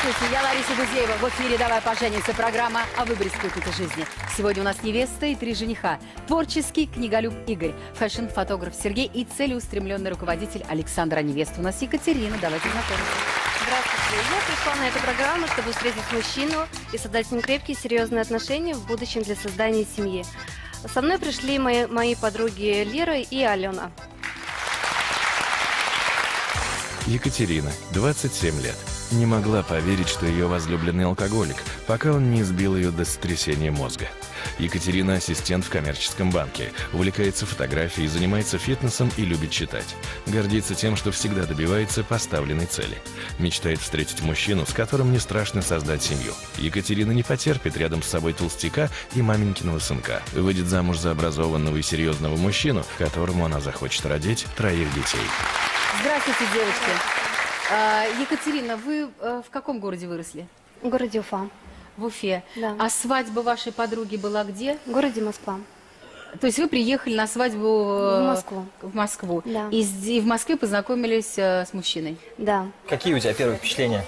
Здравствуйте, я Лариса Гузеева. В эфире «Давай поженимся» программа о выборе спутника жизни. Сегодня у нас невеста и 3 жениха. Творческий книголюб Игорь, фэшн-фотограф Сергей и целеустремленный руководитель Александр. А невеста у нас Екатерина. Давайте знакомиться. Здравствуйте. Я пришла на эту программу, чтобы встретить мужчину и создать с ним крепкие, серьезные отношения в будущем для создания семьи. Со мной пришли мои подруги Лера и Алена. Екатерина, 27 лет. Не могла поверить, что ее возлюбленный алкоголик, пока он не сбил ее до сотрясения мозга. Екатерина – ассистент в коммерческом банке, увлекается фотографией, занимается фитнесом и любит читать. Гордится тем, что всегда добивается поставленной цели. Мечтает встретить мужчину, с которым не страшно создать семью. Екатерина не потерпит рядом с собой толстяка и маменькиного сынка. Выйдет замуж за образованного и серьезного мужчину, которому она захочет родить 3 детей. Здравствуйте, девочки. Екатерина, вы в каком городе выросли? В городе Уфа. В Уфе. Да. А свадьба вашей подруги была где? В городе Москва. То есть вы приехали на свадьбу В Москву. В Москву. Да. И в Москве познакомились с мужчиной. Да. Какие у тебя первые впечатления?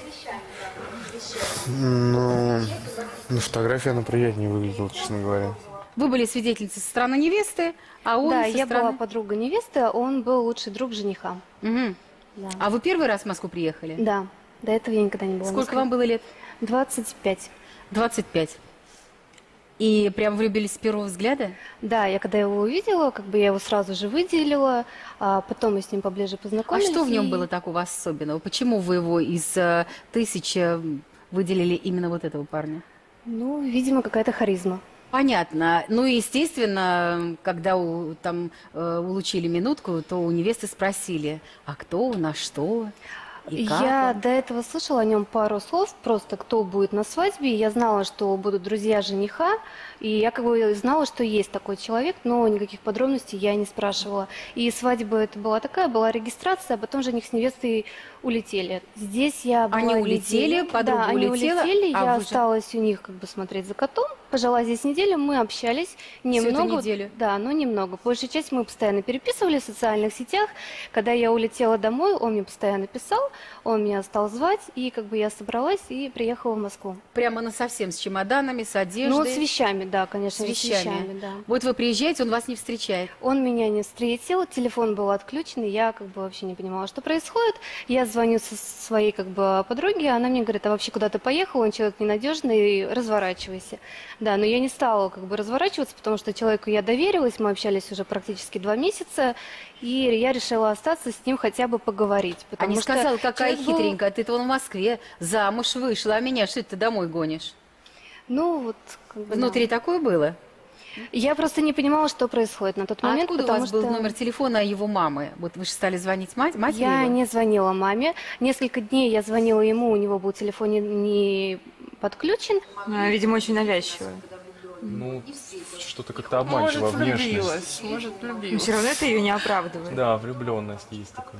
Ну, на фотографии она приятнее выглядела, честно говоря. Вы были свидетельницей со стороны невесты, а он Да, со я стороны... была подруга невесты, а он был лучший друг жениха. Мгм. Да. А вы первый раз в Москву приехали? Да, до этого я никогда не была. в Сколько Москве. вам было лет? 25. 25. И прям влюбились с первого взгляда? Да, я когда его увидела, я его сразу же выделила, а потом мы с ним поближе А познакомились. что в нем и- было такого особенного? Почему вы его из тысячи выделили именно вот этого парня? Ну, видимо, какая-то харизма. Понятно. Ну и, естественно, когда улучили минутку, то у невесты спросили, а кто, на что и как Я он? до этого слышала о нем пару слов, просто кто будет на свадьбе. Я знала, что будут друзья жениха, и я знала, что есть такой человек, но никаких подробностей я не спрашивала. И свадьба это была регистрация, а потом жених с невестой улетели. Здесь я была Они улетели, неделю. подруга Да, они улетела, улетели, а я вы же- осталась у них смотреть за котом. Пожила здесь неделю, мы общались Всю эту немного. неделю? Да, но немного. Большую часть мы постоянно переписывали в социальных сетях. Когда я улетела домой, он мне постоянно писал, он меня стал звать, и я собралась и приехала в Москву. Прямо насовсем с чемоданами, с одеждой? Ну, с вещами, да, конечно, С вещами. да. Вот вы приезжаете, он вас не встречает. Он меня не встретил, телефон был отключен, и я вообще не понимала, что происходит. Я звоню своей подруге, она мне говорит, а вообще куда ты поехал, он человек ненадежный, разворачивайся. Да, но я не стала разворачиваться, потому что человеку я доверилась, мы общались уже практически 2 месяца, и я решила остаться с ним хотя бы поговорить. А Потому не что сказал, какая человек был- хитренькая, ты-то вон в Москве, замуж вышла, а меня что ты домой гонишь? Ну, вот, Внутри такое было? Я просто не понимала, что происходит на тот А момент, откуда у потому вас был что номер телефона его мамы? Вот вы же стали звонить матери я его? не звонила маме. Несколько дней я звонила ему, у него был телефон не подключен. Видимо, очень навязчивая. Ну, что-то как-то обманчиво внешность. Но все равно это ее не оправдывает. Да, влюбленность есть такая.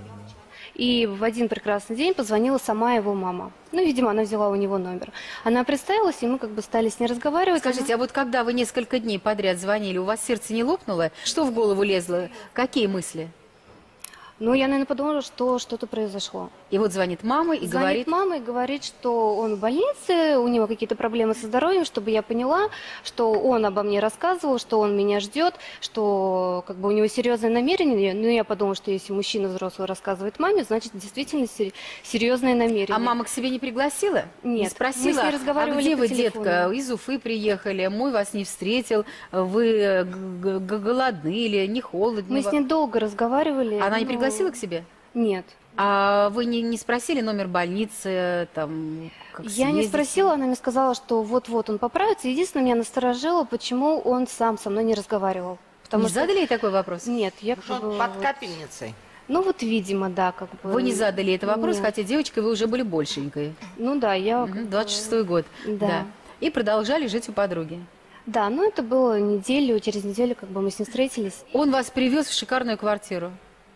И в один прекрасный день позвонила сама его мама. Ну, видимо, она взяла у него номер. Она представилась, и мы стали с ней разговаривать. Скажите, а вот когда вы несколько дней подряд звонили, у вас сердце не лопнуло? Что в голову лезло? Какие мысли? Ну, я, наверное, подумала, что что-то произошло. И вот звонит мама и Звонит говорит... мама и говорит, что он в больнице, у него какие-то проблемы со здоровьем, чтобы я поняла, что он обо мне рассказывал, что он меня ждет, что у него серьезное намерение. Ну, я подумала, что если мужчина взрослый рассказывает маме, значит, действительно серьезное намерение. А мама к себе не пригласила? Нет. Не спросила, Мы с ней разговаривали а где по вы, телефону. детка? Из Уфы приехали, мой вас не встретил, вы голодны или не холодны? Мы с ней долго разговаривали. Она не но- пригласила к себе? Нет. А вы не спросили номер больницы, там, как Я не съездить? спросила, она мне сказала, что вот-вот он поправится. Единственное, меня насторожило, почему он сам со мной не разговаривал. Потому Не задали ей такой вопрос? Нет, я Под капельницей. Ну вот, видимо, да, Вы не задали этот вопрос, Нет. хотя девочкой вы уже были большенькой. Ну да, я... 26-й год. Да. И продолжали жить у подруги. Да, ну это было через неделю мы с ним встретились. Он вас привез в шикарную квартиру.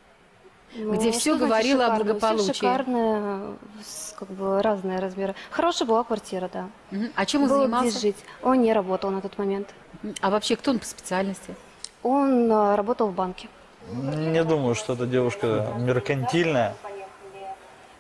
Ну, Где что всё значит говорило о шикарно? благополучии. Всё шикарное, разные размеры. Хорошая была квартира, да. Мгм. А чем он Было занимался? где жить. Он не работал на тот момент. А вообще, кто он по специальности? Он работал в банке. Не думаю, что эта девушка меркантильная.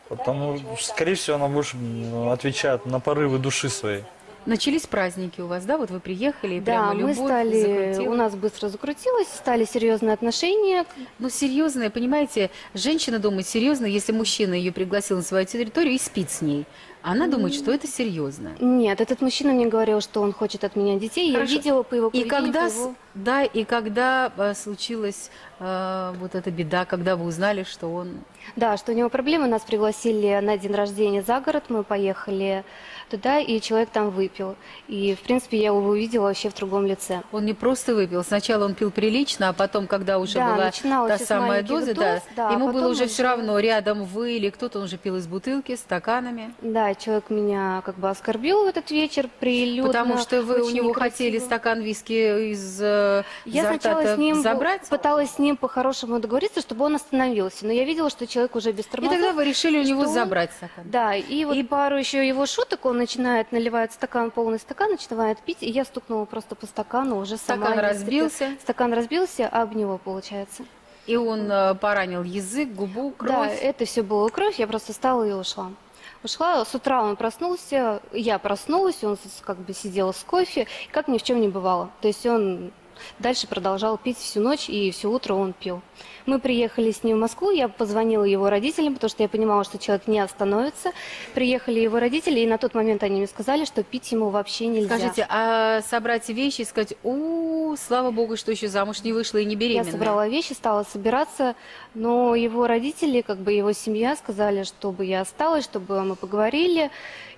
Потому, скорее всего, она больше отвечает на порывы души своей. Начались праздники у вас, да? Вот вы приехали, и Да, прямо мы любовь стали, закрутилась. у нас быстро закрутилось, стали серьезные отношения. Ну, серьезно, понимаете, женщина думает серьезно, если мужчина ее пригласил на свою территорию и спит с ней. Она думает, что это серьезно. Нет, этот мужчина мне говорил, что он хочет от меня детей. Хорошо. Я видела по его И поведению, когда, по его... да, и когда случилась вот эта беда, когда вы узнали, что он... Да, что у него проблемы. Нас пригласили на день рождения за город, мы поехали туда, и человек там выпил. И, в принципе, я его увидела вообще в другом лице. Он не просто выпил. Сначала он пил прилично, а потом, когда уже Да, была начиналось та с самая маленьких доза, доз, да, ему а было потом уже уже- все равно, рядом вы или кто-то, он уже пил из бутылки, стаканами. Да, человек меня как бы оскорбил в этот вечер прилюдно. Потому что вы у очень него некрасиво. хотели стакан виски из Я изо рта сначала с ним забрать. пыталась с ним по-хорошему договориться, чтобы он остановился. Но я видела, что человек уже без И тормозов. тогда вы решили у него что он- забрать стакан. Да, и вот пару еще его шуток, он начинает наливать стакан, полный стакан, начинает пить, и я стукнула просто по стакану уже сама. Стакан не разбился. успела. Стакан разбился, а об него получается. И он поранил язык, губу, кровь. Да, это все было кровь, я просто встала и ушла. Ушла, с утра он проснулся, я проснулась, он как бы сидел с кофе, как ни в чем не бывало. То есть он дальше продолжал пить всю ночь, и все утро он пил. Мы приехали с ним в Москву, я позвонила его родителям, потому что я понимала, что человек не остановится. Приехали его родители, и на тот момент они мне сказали, что пить ему вообще нельзя. Скажите, а собрать вещи и сказать, слава богу, что еще замуж не вышла и не беременная. Я собрала вещи, стала собираться, но его родители, как бы его семья сказали, чтобы я осталась, чтобы мы поговорили.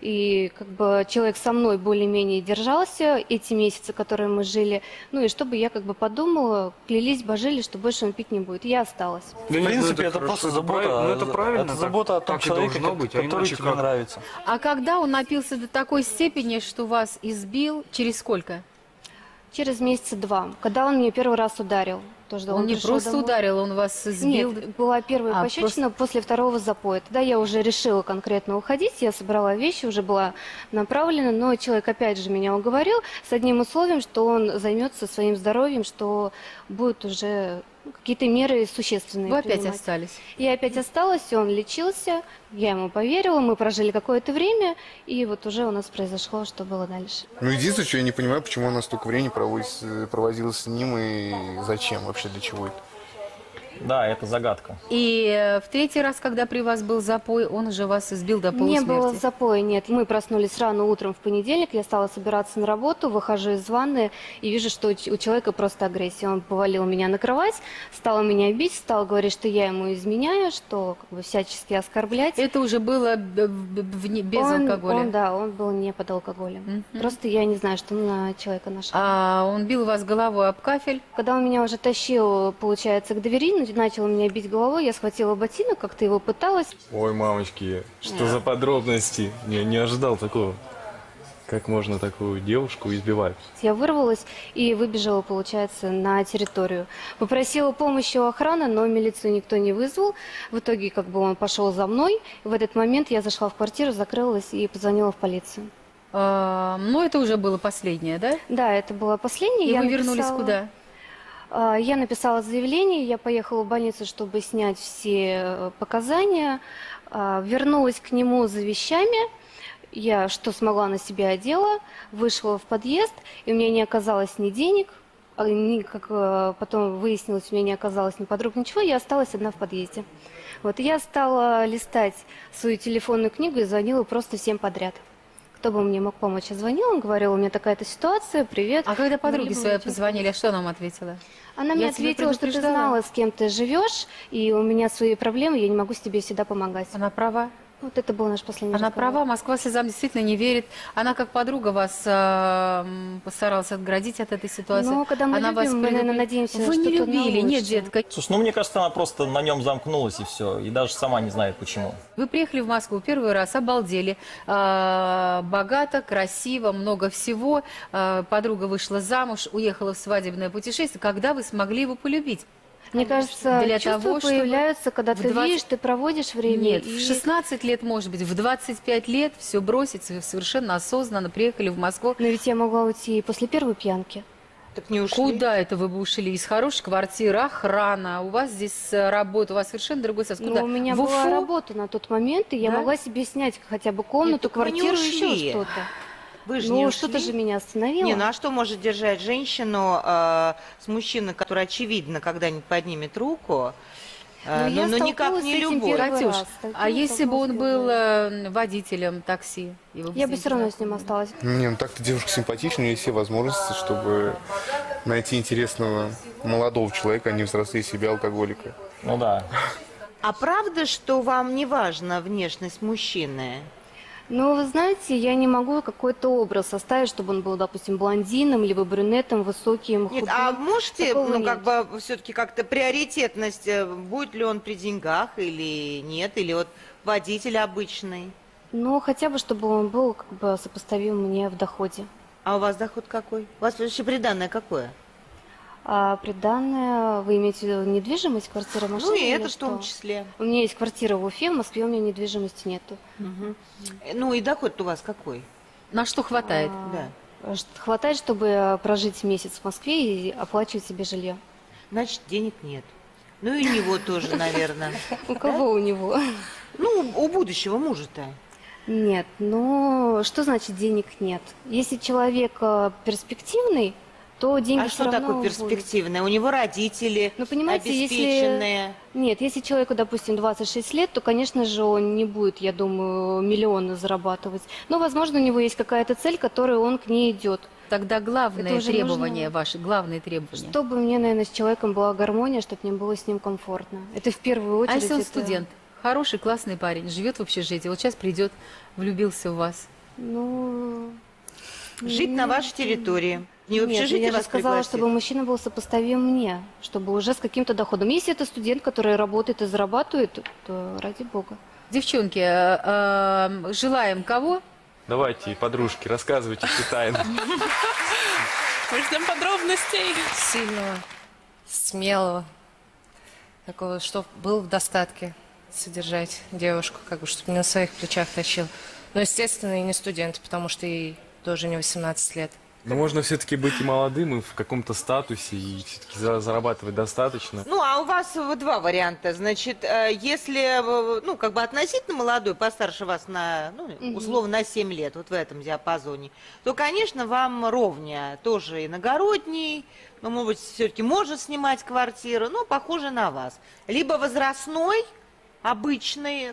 И как бы человек со мной более-менее держался эти месяцы, которые мы жили. Ну и чтобы я как бы подумала, клялись, божили, что больше он пить не будет. Я осталась. В принципе, это просто забота. Ну, это правильно. Это забота о том так и человеке, должно быть, а который иначе тебе как? нравится. А когда он напился до такой степени, что вас избил, через сколько? Через месяца 2, когда он меня первый раз ударил. Тоже, Он не пришел просто домой. ударил, он вас избил. Нет, была первая А, пощечина после второго запоя. Тогда я уже решила конкретно уходить, я собрала вещи, уже была направлена, но человек опять же меня уговорил с одним условием, что он займется своим здоровьем, что будут уже какие-то меры существенные Вы опять принимать. остались. Я опять осталась, он лечился, я ему поверила, мы прожили какое-то время, и вот уже у нас произошло, что было дальше. Ну, единственное, что я не понимаю, почему она столько времени проводила с ним и зачем вообще, для чего это. Да, это загадка. И в третий раз, когда при вас был запой, он уже вас избил до полусмерти. Не было запоя, нет. Мы проснулись рано утром в понедельник, я стала собираться на работу, выхожу из ванны и вижу, что у человека просто агрессия. Он повалил меня на кровать, стал меня бить, стал говорить, что я ему изменяю, что как бы всячески оскорблять. Это уже было без алкоголя. Он был не под алкоголем. Просто я не знаю, что на человека нашел. А он бил вас головой об кафель. Когда он меня уже тащил, получается, к двери, начал меня бить головой, я схватила ботинок, как-то его пыталась. Ой, мамочки, что за подробности? Я не ожидал такого. Как можно такую девушку избивать? Я вырвалась и выбежала, получается, на территорию. Попросила помощи у охраны, но милицию никто не вызвал. В итоге как бы он пошел за мной. В этот момент я зашла в квартиру, закрылась и позвонила в полицию. Ну, это уже было последнее, да? Да, это было последнее. И Я вы вернулись написала- куда? Я написала заявление, я поехала в больницу, чтобы снять все показания. Вернулась к нему за вещами. Я что смогла на себя одела, вышла в подъезд, и у меня не оказалось ни денег, как потом выяснилось, у меня не оказалось ни подруг, ничего, я осталась одна в подъезде. Вот, и я стала листать свою телефонную книгу и звонила просто всем подряд. Кто бы мне мог помочь? Я звонила, он говорил, у меня такая-то ситуация, привет. А когда подруги Мне было свои очень позвонили, плохо. что она вам ответила? Она мне Я тебя ответила, что ты предупреждала. знала, с кем ты живешь, и у меня свои проблемы, я не могу тебе всегда помогать. Она права? Вот это был наш последний Она разговор. права, Москва слезам действительно не верит. Она как подруга вас постаралась отградить от этой ситуации. Но когда мы Она любим, мы, наверное, предупредила. надеемся Вы на не что-то любили, нет, лучшее. детка. Слушай, мне кажется, она просто на нем замкнулась и все. И даже сама не знает почему. Вы приехали в Москву первый раз, обалдели. Богато, красиво, много всего. Подруга вышла замуж, уехала в свадебное путешествие. Когда вы смогли его полюбить? Мне кажется, Для чувства того, чтобы появляются, когда в ты 20 видишь, ты проводишь время. Нет, и... в 16 лет, может быть, в 25 лет все бросить, вы совершенно осознанно приехали в Москву. Но ведь я могла уйти и после первой пьянки. Так не ушли. Куда это вы бы ушли? Из хорошей квартиры, охрана, у вас здесь работа, у вас совершенно другой состав. Ну, Куда? у меня В была Уфу? работа на тот момент, и я Да? могла себе снять хотя бы комнату, так вы не квартиру, еще ушли. что-то. Вы же не Ну, ушли. что-то же меня остановило. Не, ну а что может держать женщину с мужчиной, который, очевидно, когда-нибудь поднимет руку, Ну, я но никак столкнулась не с этим любовь? первый Катюш, раз. Таким а если бы он столкнулась был первый раз. водителем такси? И вы Я с бы ним все равно с ним познакомились? осталась. Не, ну так-то девушка симпатичная, есть все возможности, чтобы найти интересного молодого человека, а не взрослее себя алкоголика. Ну да. А правда, что вам не важна внешность мужчины? Ну, вы знаете, я не могу какой-то образ составить, чтобы он был, допустим, блондином, либо брюнетом, высоким, Нет, худым. а можете, Такого ну, как нет. бы, все-таки как-то приоритетность, будет ли он при деньгах или нет, или вот водитель обычный? Ну, хотя бы, чтобы он был как бы сопоставим мне в доходе. А у вас доход какой? У вас вообще приданное какое? А приданное, вы имеете в виду недвижимость, квартира, машина? Ну и или это в что? том числе. У меня есть квартира в Уфе, в Москве у меня недвижимости нету. Ну и доход у вас какой? На что хватает? Да. Хватает, чтобы прожить месяц в Москве и оплачивать себе жилье. Значит, денег нет. Ну и у него тоже, наверное. У кого у него? Ну, у будущего мужа-то. Нет, ну что значит денег нет? Если человек перспективный, то деньги А все что равно такое будут. перспективное? У него родители Ну, понимаете, обеспеченные. Нет, если человеку, допустим, 26 лет, то, конечно же, он не будет, я думаю, миллионы зарабатывать. Но, возможно, у него есть какая-то цель, которой он к ней идет. Тогда главное Это уже требование нужно. ваше, главные требования. Чтобы мне, наверное, с человеком была гармония, чтобы мне было с ним комфортно. Это в первую очередь. А если он это- студент? Хороший, классный парень, живет в общежитии, вот сейчас придет, влюбился в вас. Ну... Жить на вашей территории. Не в Нет, общежитии я же вас сказала, пригласит? чтобы мужчина был сопоставим мне, чтобы уже с каким-то доходом. Если это студент, который работает и зарабатывает, то ради бога. Девчонки, желаем кого? Давайте, подружки, рассказывайте все тайны. Мы ждем подробностей. Сильного, смелого, такого, что был в достатке содержать девушку, как бы, чтобы не на своих плечах тащил. Но, естественно, и не студент, потому что ей тоже не 18 лет. Но можно все-таки быть и молодым, и в каком-то статусе, и все-таки зарабатывать достаточно. Ну, а у вас два варианта. Значит, если, ну, как бы относительно молодой, постарше вас на, ну, условно, на 7 лет, вот в этом диапазоне, то, конечно, вам ровнее. Тоже иногородний, но, может быть, все-таки может снимать квартиру, но похоже на вас. Либо возрастной, обычный,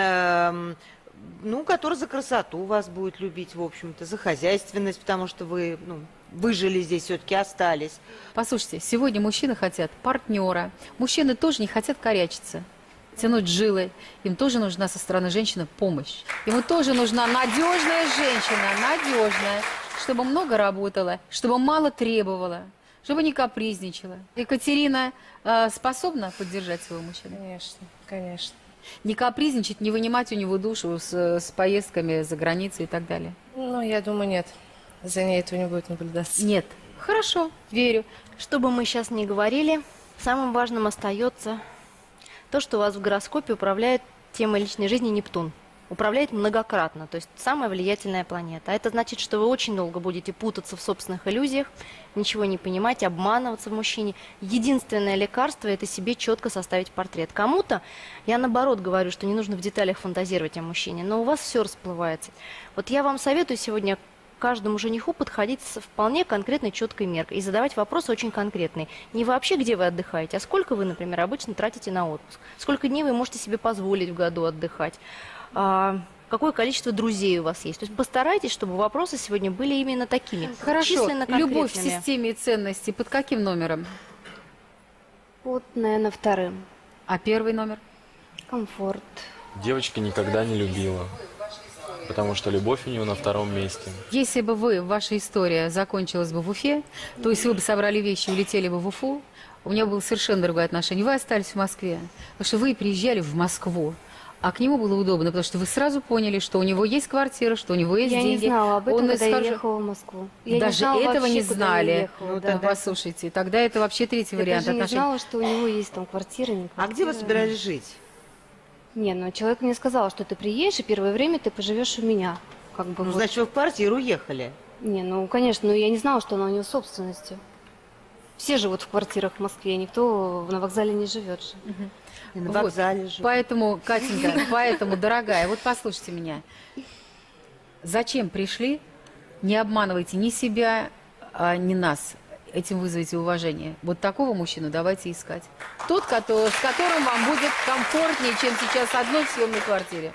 ну, который за красоту вас будет любить, в общем-то, за хозяйственность, потому что вы, ну, выжили здесь, все-таки остались. Послушайте, сегодня мужчины хотят партнера. Мужчины тоже не хотят корячиться, тянуть жилы. Им тоже нужна со стороны женщины помощь. Ему тоже нужна надежная женщина, надежная, чтобы много работала, чтобы мало требовала, чтобы не капризничала. Екатерина способна поддержать своего мужчину? Конечно, конечно. Не капризничать, не вынимать у него душу с поездками за границей и так далее? Ну, я думаю, нет. За ней этого не будет наблюдаться. Нет. Хорошо, верю. Что бы мы сейчас ни говорили, самым важным остается то, что у вас в гороскопе управляет темой личной жизни Нептун. Управляет многократно, то есть самая влиятельная планета. А это значит, что вы очень долго будете путаться в собственных иллюзиях, ничего не понимать, обманываться в мужчине. Единственное лекарство – это себе четко составить портрет. Кому-то, я наоборот говорю, что не нужно в деталях фантазировать о мужчине, но у вас все расплывается. Вот я вам советую сегодня каждому жениху подходить с вполне конкретной, четкой меркой и задавать вопросы очень конкретные. Не вообще, где вы отдыхаете, а сколько вы, например, обычно тратите на отпуск. Сколько дней вы можете себе позволить в году отдыхать. Какое количество друзей у вас есть. То есть постарайтесь, чтобы вопросы сегодня были именно такими. Хорошо. численно Любовь в конкретными. системе ценностей под каким номером? Вот, наверное, вторым. А первый номер? Комфорт. Девочка никогда не любила, потому что любовь у нее на втором месте. Если бы ваша история закончилась бы в Уфе, то есть вы бы собрали вещи и улетели бы в Уфу, у меня было совершенно другое отношение. Вы остались в Москве, потому что вы приезжали в Москву. А к нему было удобно, потому что вы сразу поняли, что у него есть квартира, что у него есть Я деньги. не знала об этом, Он когда я исхожу- ехала в Москву. Я Даже не знала этого вообще, не куда я знали. ехала, Ну, да. так послушайте, тогда это вообще третий Я вариант даже не отношений. знала, что у него есть там квартира, не А где вы собирались жить? Не, ну человек мне сказал, что ты приедешь, и первое время ты поживешь у меня. Как бы Ну, вот. значит, вы в квартиру уехали. Не, ну, конечно, но я не знала, что она у него собственностью. Все живут в квартирах в Москве, никто на вокзале не живет же. И на вокзале живут. Поэтому, Катенька, поэтому, дорогая, вот послушайте меня. Зачем пришли? Не обманывайте ни себя, ни нас. Этим вызовите уважение. Вот такого мужчину давайте искать. Тот, с которым вам будет комфортнее, чем сейчас одной в съемной квартире.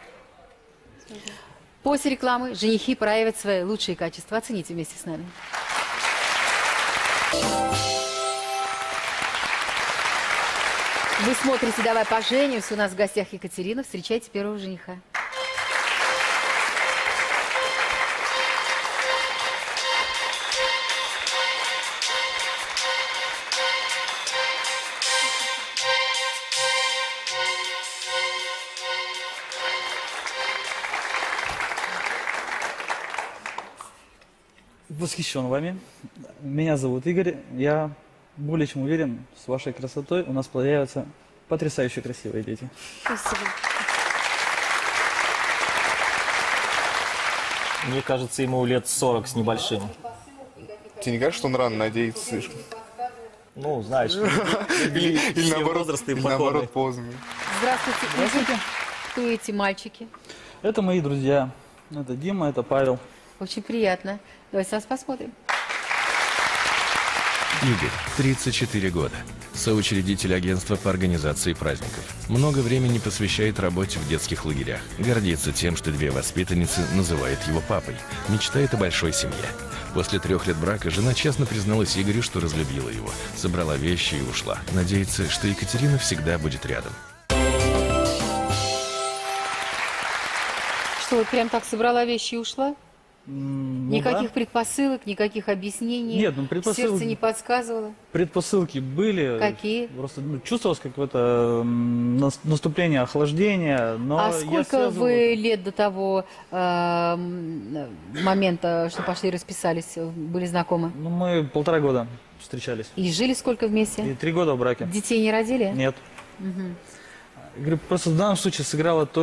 После рекламы женихи проявят свои лучшие качества. Оцените вместе с нами. Вы смотрите «Давай поженимся». У нас в гостях Екатерина. Встречайте первого жениха. Восхищен вами. Меня зовут Игорь. Я более чем уверен, с вашей красотой у нас появятся потрясающе красивые дети. Спасибо. Мне кажется, ему лет 40 с небольшим. Тебе не кажется, что он рано надеется слишком? Ну, знаешь, или наоборот поздно. Здравствуйте. Здравствуйте. Кто эти мальчики? Это мои друзья. Это Дима, это Павел. Очень приятно. Давайте нас посмотрим. Игорь, 34 года. Соучредитель агентства по организации праздников. Много времени посвящает работе в детских лагерях. Гордится тем, что две воспитанницы называют его папой. Мечтает о большой семье. После 3 лет брака жена честно призналась Игорю, что разлюбила его. Собрала вещи и ушла. Надеется, что Екатерина всегда будет рядом. Что, вот прям так собрала вещи и ушла? Никаких предпосылок, никаких объяснений. Нет, предпосылки... Сердце не подсказывало. Предпосылки были. Какие? Просто чувствовалось какое-то наступление охлаждения. Но а сколько вы лет до того момента, что пошли расписались, были знакомы? Ну, мы 1,5 года встречались. И жили сколько вместе? И 3 года в браке. Детей не родили? Нет. Угу. Говорю, просто в данном случае сыграло то,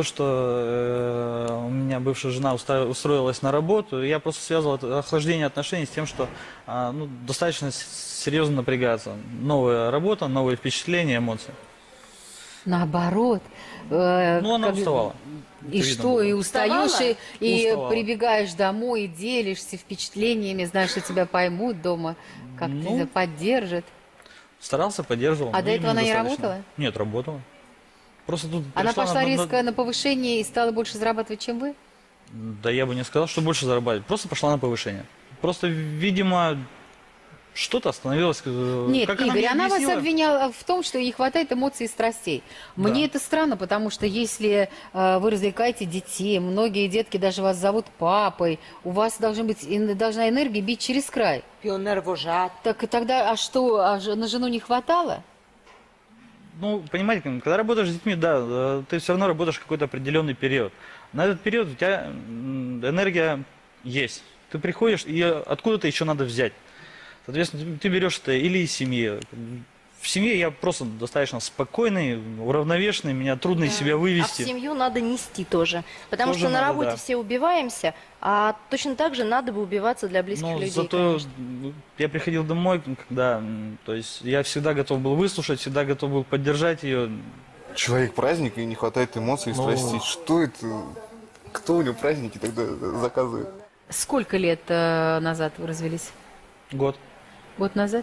что у меня бывшая жена устроилась на работу, и я просто связывал это охлаждение отношений с тем, что достаточно серьезно напрягаться. Новая работа, новые впечатления, эмоции. Наоборот. Она уставала. И что, и устаешь, и прибегаешь домой, и делишься впечатлениями, знаешь, что тебя поймут дома, как-то поддержат. Старался, поддерживал. А до этого она не работала? Нет, работала. Просто тут она пошла резко на повышение и стала больше зарабатывать, чем вы? Да я бы не сказал, что больше зарабатывать. Просто пошла на повышение. Просто, видимо, что-то остановилось. Нет, как Игорь, она вас обвиняла в том, что ей не хватает эмоций и страстей. Мне это странно, потому что если вы развлекаете детей, многие детки даже вас зовут папой, у вас должна энергия бить через край. Пионер-вожат. Так тогда, на жену не хватало? Ну, понимаете, когда работаешь с детьми, да, ты все равно работаешь какой-то определенный период. На этот период у тебя энергия есть. Ты приходишь, и откуда-то еще надо взять. Соответственно, ты берешь это или из семьи. В семье я просто достаточно спокойный, уравновешенный, меня трудно из себя вывести. А в семью надо нести тоже. Потому что на работе все убиваемся, а точно так же надо бы убиваться для близких людей. Зато конечно. я приходил домой, когда, то есть я всегда готов был выслушать, всегда готов был поддержать ее. Человек-праздник, и не хватает эмоций и страстей. Что это? Кто у него праздники тогда заказывает? Сколько лет назад вы развелись? Год. Год назад?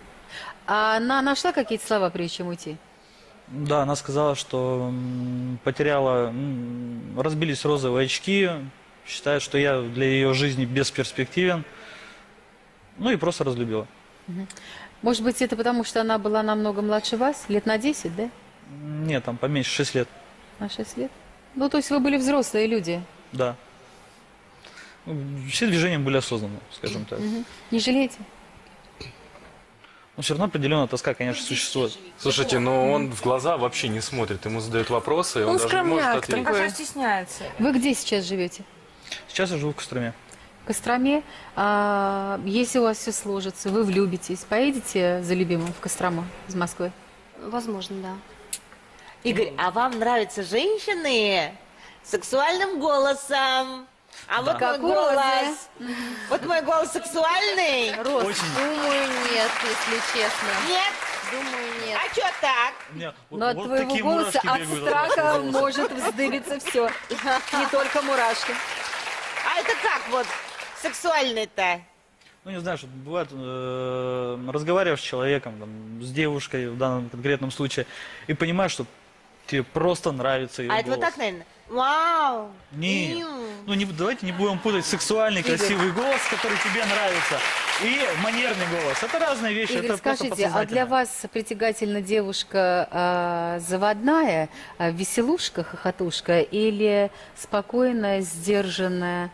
А она нашла какие-то слова, прежде чем уйти? Да, она сказала, что потеряла, разбились розовые очки, считает, что я для ее жизни бесперспективен, ну и просто разлюбила. Может быть, это потому, что она была намного младше вас? Лет на 10, да? Нет, там поменьше, 6 лет. На 6 лет? Ну, то есть вы были взрослые люди? Да. Все движения были осознанны, скажем так. Не жалеете? Но все равно определенная тоска, конечно, существует. Слушайте, но он в глаза вообще не смотрит, ему задают вопросы, и он даже не может ответить. Он стесняется. Вы где сейчас живете? Сейчас я живу в Костроме. В Костроме. Если у вас все сложится, вы влюбитесь, поедете за любимым в Кострому из Москвы? Возможно, да. Игорь, а вам нравятся женщины с сексуальным голосом, А Да. вот Как мой у Розы. голос. Вот мой голос сексуальный. Рос, Очень. думаю, нет, если честно. Нет? Думаю, нет. А что так? Не, Но от твоего такие голоса мурашки от бегают страха вашего голоса. может вздыбиться все. Не только мурашки. А это как вот сексуальный-то? Ну, не знаю, что бывает, разговариваешь с человеком, там, с девушкой в данном конкретном случае, и понимаешь, что тебе просто нравится ее А голос. это вот так, наверное? Вау! Не, Иу. ну давайте не будем путать сексуальный, красивый голос, который тебе нравится, и манерный голос. Это разные вещи. Игорь, это просто скажите, а для подсознательно. вас притягательна девушка заводная, веселушка, хохотушка, или спокойная, сдержанная,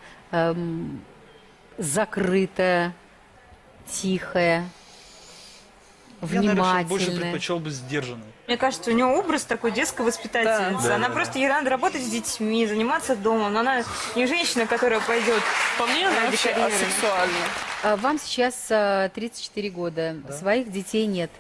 закрытая, тихая, Я, наверное, больше внимательная? предпочел бы сдержанный. Мне кажется, у нее образ такой детской воспитательницы. Да. Она Да, просто ей надо работать с детьми, заниматься домом. Но она не женщина, которая пойдет. По мне, она ради вообще карьеры. асексуальна. Вам сейчас 34 года, своих детей нет.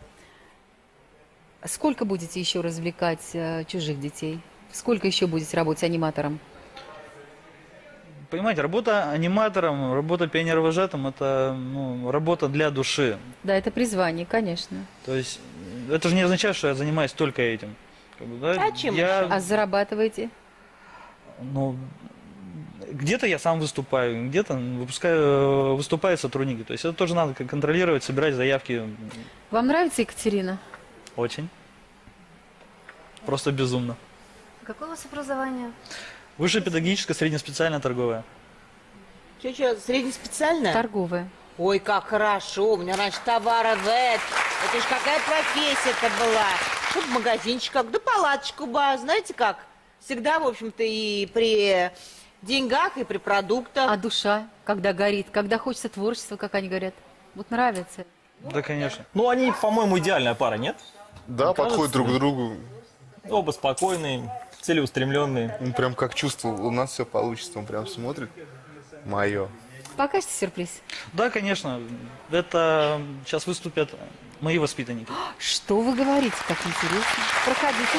Сколько будете еще развлекать чужих детей? Сколько еще будете работать аниматором? Понимаете, работа аниматором, работа пионервожатым – это работа для души. Да, это призвание, конечно. То есть это же не означает, что я занимаюсь только этим. Как бы, да, А чем А зарабатываете? Ну, где-то я сам выступаю, где-то выступают сотрудники. То есть это тоже надо контролировать, собирать заявки. Вам нравится Екатерина? Очень. Просто безумно. Какое у вас образование? Высшее педагогическое, среднеспециальное, торговое. Что, среднеспециальная? Торговая. Ой, как хорошо, у меня раньше товара это ж какая профессия-то была. Чтоб магазинчик, как, да палаточку бы, знаете как? Всегда, в общем-то, и при деньгах, и при продуктах. А душа, когда горит, когда хочется творчества, как они говорят? Вот нравится. Да, конечно. Ну, они, по-моему, идеальная пара, нет? Да, Мне подходят кажется, друг к да. другу. Оба спокойные, целеустремленные. Он прям как чувствовал, у нас все получится, он прям смотрит. Мое. Покажете сюрприз? Да, конечно. Это сейчас выступят мои воспитанники. Что вы говорите? Как интересно. Проходите.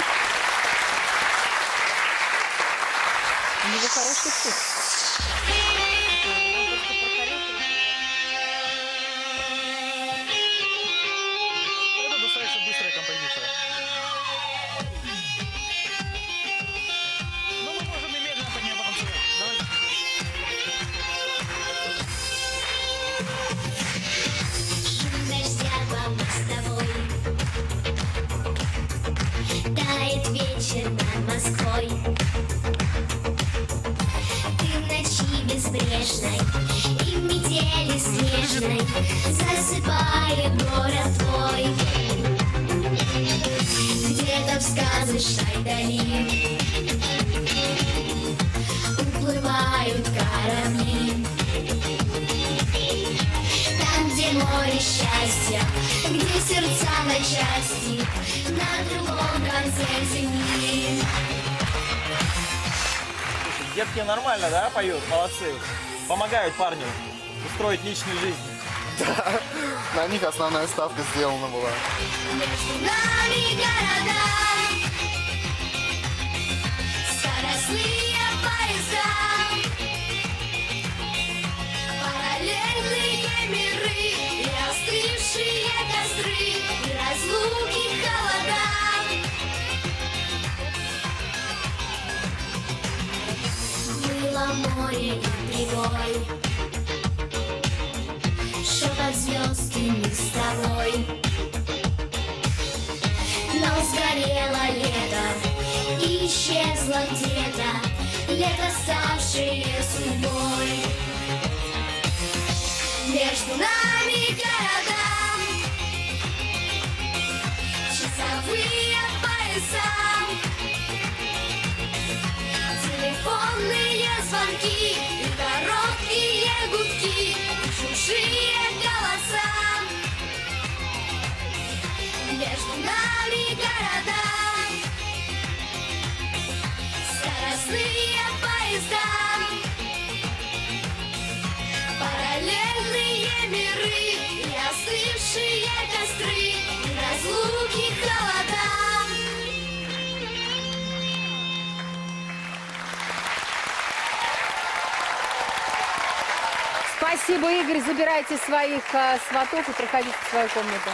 У него хороший вкус. Это достаточно быстрая композиция. Но мы можем немедленно по ней потанцевать. Давайте. Дождя по мостовой, тает вечер над Москвой. Ты в ночи безбрежной и в метели снежной засыпает город твой. Где-то в сказочной дали уплывают корабли. Там, где море счастья, где сердца на части, на другом конце земли. Детки нормально, да, поют? Молодцы. Помогают парню устроить личную жизнь. Да, на них основная ставка сделана была. Между нами города, скоростные поезда, параллельные миры и остывшие костры, и разлуки холода. Было море и прибой, шепот звезд и мы с тобой. Но сгорело лето и исчезло где-то, лето, ставшее судьбой. Между нами города, часовые пояса, телефонные звонки и короткие гудки, и чужие голоса. Между нами города, скоростные поезда, параллельные миры и остывшие костры, и разлуки холода. Спасибо, Игорь. Забирайте своих сватов и проходите в свою комнату.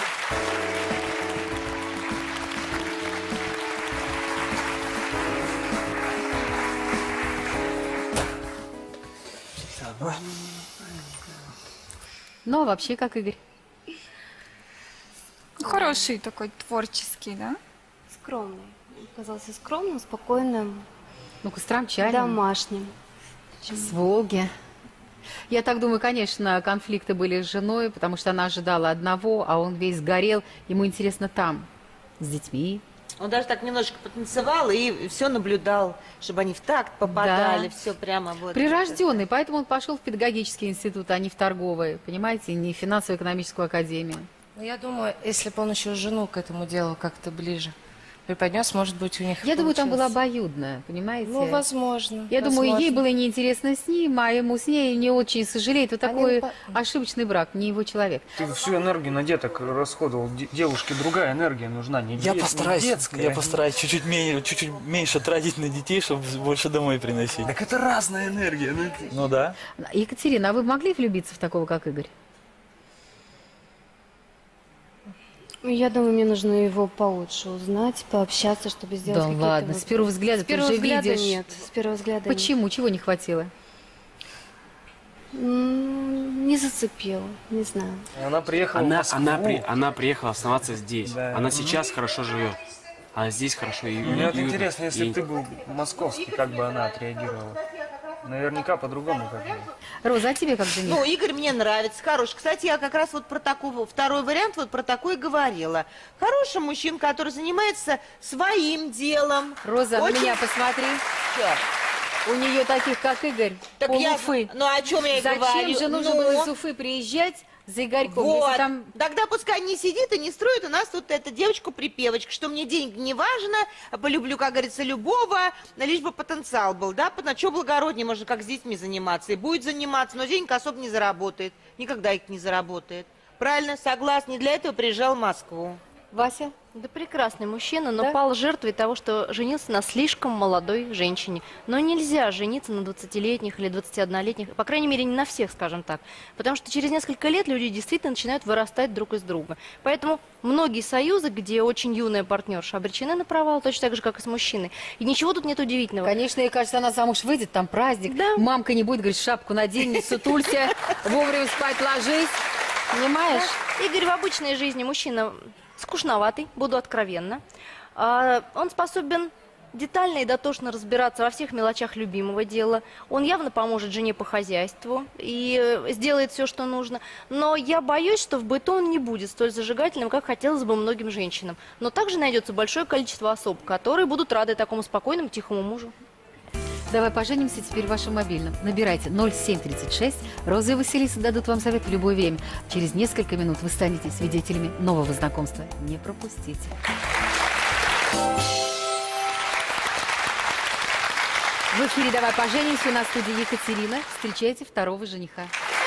Ну, а вообще, как Игорь? Хороший такой, творческий, да? Скромный. Казался скромным, спокойным. Ну-ка, стромчанин. Домашним. С Волги. Я так думаю, конечно, конфликты были с женой, потому что она ожидала одного, а он весь горел. Ему интересно там, с детьми. Он даже так немножечко потанцевал и все наблюдал, чтобы они в такт попадали, Да. все прямо вот. Прирожденный, поэтому он пошел в педагогический институт, а не в торговый, понимаете, не в финансово-экономическую академию. Ну, я думаю, если бы он еще жену к этому делу как-то ближе преподнес, может быть, у них Я думаю, там была получилось. обоюдная, понимаете? Ну, возможно. Я думаю, ей возможно. было неинтересно с ним, а ему с ней не очень сожалеет. Вот такой ошибочный брак, не его человек. Ты всю энергию на деток расходовал. Девушке другая энергия нужна, не Я детская. постараюсь чуть-чуть меньше тратить на детей, чтобы больше домой приносить. Так это разная энергия. Ну да. Екатерина, а вы могли влюбиться в такого, как Игорь? Я думаю, мне нужно его получше узнать, пообщаться, чтобы сделать Да какие-то ладно, выводы. с первого взгляда С ты первого уже взгляда видишь. нет. С первого взгляда Почему? Чего не хватило? Не зацепило, не знаю. Она приехала в Москву. Она приехала оставаться здесь. Да. Она сейчас хорошо живет. А здесь хорошо. Мне вот интересно, если бы ты был московский, как бы она отреагировала? Наверняка по-другому как бы. Роза, а тебе как жених? Ну, Игорь мне нравится, хороший. Кстати, я как раз вот про такого, второй вариант, вот про такой говорила. Хороший мужчина, который занимается своим делом. Роза, на Очень- меня посмотри. Чё? У нее таких, как Игорь, Так полуфы. ну о чем я и Зачем говорю? же нужно Ну, было из Уфы приезжать за Игорьком? Вот. Если там... Тогда пускай не сидит и не строит у нас тут эта девочка-припевочка, что мне деньги не важно, полюблю, как говорится, любого, лишь бы потенциал был, да? На что благороднее можно как с детьми заниматься? И будет заниматься, но денег особо не заработает. Никогда их не заработает. Правильно, согласна, не для этого приезжал в Москву. Вася? Да прекрасный мужчина, но Да? пал жертвой того, что женился на слишком молодой женщине. Но нельзя жениться на 20-летних или 21-летних, по крайней мере, не на всех, скажем так. Потому что через несколько лет люди действительно начинают вырастать друг из друга. Поэтому многие союзы, где очень юная партнерша, обречены на провал, точно так же, как и с мужчиной. И ничего тут нет удивительного. Конечно, ей кажется, она замуж выйдет, там праздник. Да. Мамка не будет говорить, шапку надень, не сутулься, вовремя спать ложись. Понимаешь? Да. Игорь в обычной жизни мужчина скучноватый, буду откровенна. Он способен детально и дотошно разбираться во всех мелочах любимого дела. Он явно поможет жене по хозяйству и сделает все, что нужно. Но я боюсь, что в быту он не будет столь зажигательным, как хотелось бы многим женщинам. Но также найдется большое количество особ, которые будут рады такому спокойному, тихому мужу. Давай поженимся теперь в вашем мобильном. Набирайте 0736. Роза и Василиса дадут вам совет в любое время. Через несколько минут вы станете свидетелями нового знакомства. Не пропустите. В эфире «Давай поженимся». У нас в студии Екатерина. Встречайте второго жениха.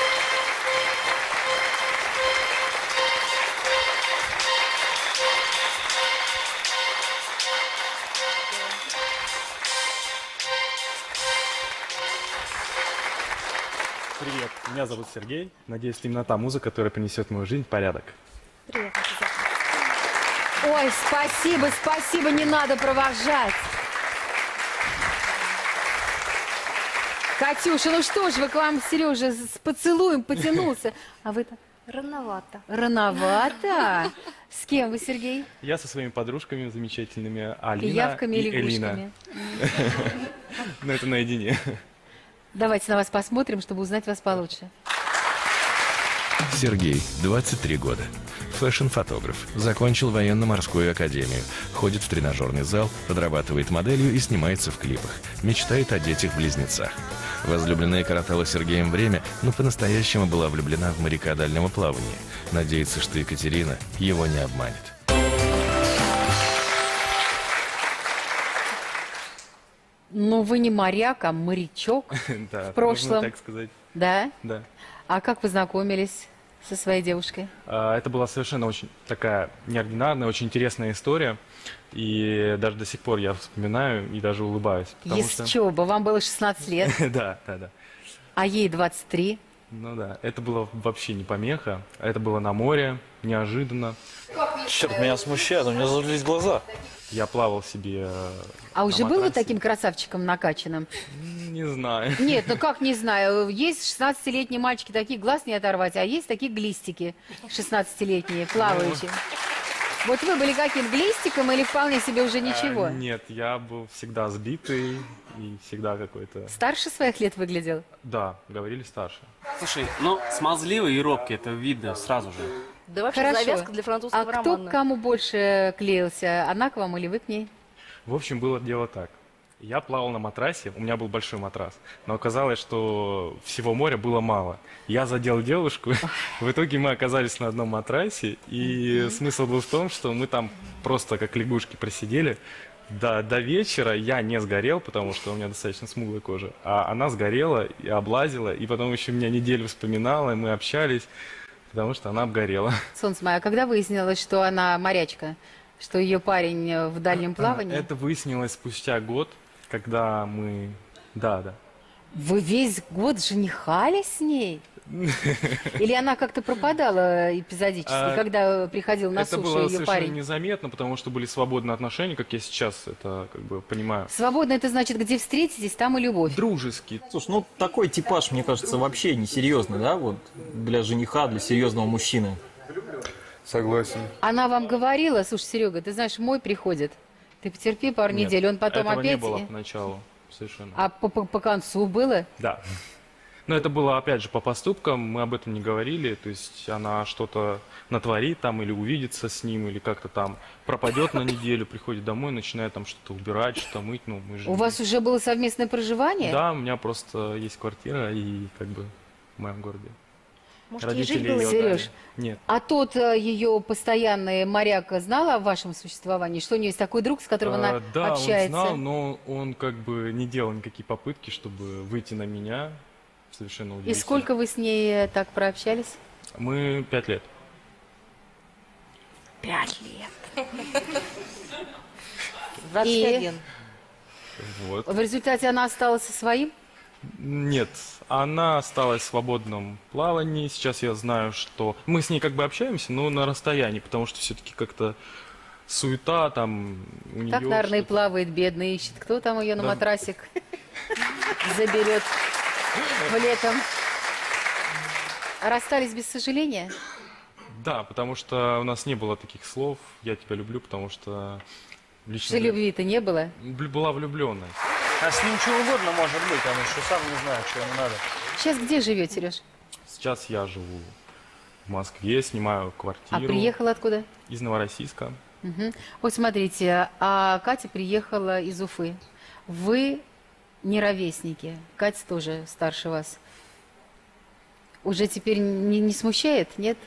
Привет, меня зовут Сергей. Надеюсь, именно та музыка, которая принесет в мою жизнь порядок. Ой, спасибо, спасибо, не надо провожать. Катюша, ну что ж, вы к вам, Сережа, с поцелуем потянулся. А вы так? Рановато. Рановато. С кем вы, Сергей? Я со своими подружками замечательными, Алина Пиявками и или Элина. лягушками? Но это наедине. Давайте на вас посмотрим, чтобы узнать вас получше. Сергей, 23 года. Фэшн-фотограф. Закончил военно-морскую академию. Ходит в тренажерный зал, подрабатывает моделью и снимается в клипах. Мечтает о детях-близнецах. Возлюбленная коротала с Сергеем время, но по-настоящему была влюблена в моряка дальнего плавания. Надеется, что Екатерина его не обманет. Ну, вы не моряк, а морячок Да, в прошлом. можно так сказать. Да? Да. А как вы знакомились со своей девушкой? Это была совершенно очень такая неординарная, очень интересная история. И даже до сих пор я вспоминаю и даже улыбаюсь. Потому Есть чего бы, вам было 16 лет, Да. а ей 23. Ну да, это было вообще не помеха. Это было на море, неожиданно. Черт, меня смущает, у меня зажглись глаза. Я плавал себе А на уже был вот матрасе. таким красавчиком накачанным? Не знаю. Нет, ну как не знаю. Есть 16-летние мальчики, таких глаз не оторвать, а есть такие глистики 16-летние, плавающие. Вот вы были каким, глистиком или вполне себе уже ничего? Нет, я был всегда сбитый и всегда какой-то... Старше своих лет выглядел? Да, говорили старше. Слушай, ну, смазливый и робкий, это видно сразу же. Да вообще Хорошо. завязка для французского А кто романа. к кому больше клеился? Она к вам или вы к ней? В общем, было дело так. Я плавал на матрасе, у меня был большой матрас, но оказалось, что всего моря было мало. Я задел девушку, в итоге мы оказались на одном матрасе, и смысл был в том, что мы там просто как лягушки просидели. До вечера я не сгорел, потому что у меня достаточно смуглая кожа, а она сгорела и облазила, и потом еще меня неделю вспоминала, и мы общались, потому что она обгорела. Солнце мое, а когда выяснилось, что она морячка, что ее парень в дальнем плавании? Это выяснилось спустя год, когда мы... Да. Вы весь год женихались с ней? Или она как-то пропадала эпизодически, когда приходил на это сушу было ее совершенно парень? незаметно, потому что были свободные отношения, как я сейчас это как бы понимаю. Свободно это значит, где встретитесь, там и любовь. Дружеский. Слушай, ну такой типаж, мне кажется, вообще несерьезный, да, вот для жениха, для серьезного мужчины. Согласен. Она вам говорила, слушай, Серега, ты знаешь, мой приходит, ты потерпи пару Нет, недель, он потом этого опять... не было поначалу, совершенно. А по концу было? Да. Но это было, опять же, по поступкам, мы об этом не говорили, то есть она что-то натворит там или увидится с ним, или как-то там пропадет на неделю, приходит домой, начинает там что-то убирать, что-то мыть, ну мы же... У вас уже было совместное проживание? Да, у меня просто есть квартира и как бы в моем городе. Может, ей жить Родители было? её Сереж, отдали. Нет. а тот ее постоянный моряк знал о вашем существовании? Что у нее есть такой друг, с которым она Да, общается? он знал, но он как бы не делал никакие попытки, чтобы выйти на меня. Совершенно И удивительно. сколько вы с ней так прообщались? Мы 5 лет. 5 лет. 21. Вот. В результате она осталась со своим? Нет, она осталась в свободном плавании. Сейчас я знаю, что мы с ней как бы общаемся, но на расстоянии, потому что все-таки как-то суета там у нее. Так, наверное, и плавает бедный, ищет. Кто там ее на Да. матрасик заберет в летом? Расстались без сожаления? Да, потому что у нас не было таких слов. Я тебя люблю, потому что лично Что любви-то не было? была влюбленная. А с ним что угодно может быть, он еще сам не знает, что ему надо. Сейчас где живет, Сереж? Сейчас я живу в Москве, снимаю квартиру. А приехала откуда? Из Новороссийска. Мгм. Вот смотрите, а Катя приехала из Уфы. Вы не ровесники. Катя тоже старше вас. Уже теперь не смущает, нет?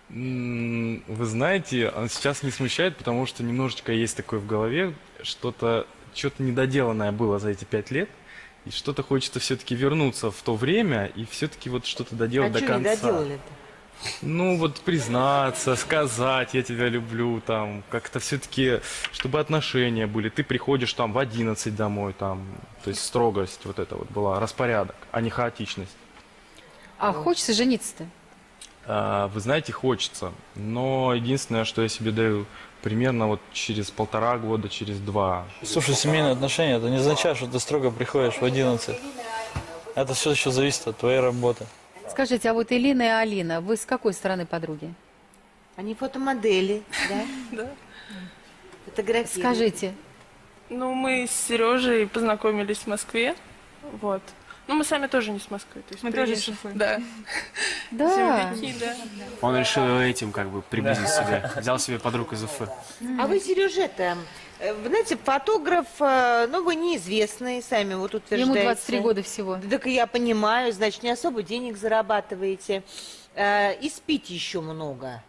Вы знаете, он сейчас не смущает, потому что немножечко есть такое в голове, что-то недоделанное было за эти 5 лет, и что-то хочется все-таки вернуться в то время и все-таки вот что-то доделать до что конца. не доделали-то? Ну вот признаться, сказать, я тебя люблю, там, как-то все-таки, чтобы отношения были. Ты приходишь там в 11 домой, там, то есть строгость вот это вот была, распорядок, а не хаотичность. А хочется жениться-то? Вы знаете, хочется, но единственное, что я себе даю, примерно вот через 1,5 года, через 2. Слушай, семейные отношения, это не означает, что ты строго приходишь в 11. Это все еще зависит от твоей работы. Скажите, а вот Элина и Алина, вы с какой стороны подруги? Они фотомодели, да? Да. Фотографируют. Скажите. Ну, мы с Сережей познакомились в Москве. Вот. Ну, мы сами тоже не с Москвы. То есть Мы тоже с приезжие. Уфы. Да. Да. Земляки, да. Он решил этим как бы приблизить себя. Взял себе подруг из Уфы. А вы, Сережа, вы знаете, фотограф, ну, вы неизвестный, сами вот утверждаете. Ему 23 года всего. Так я понимаю, значит, не особо денег зарабатываете. И спите еще много.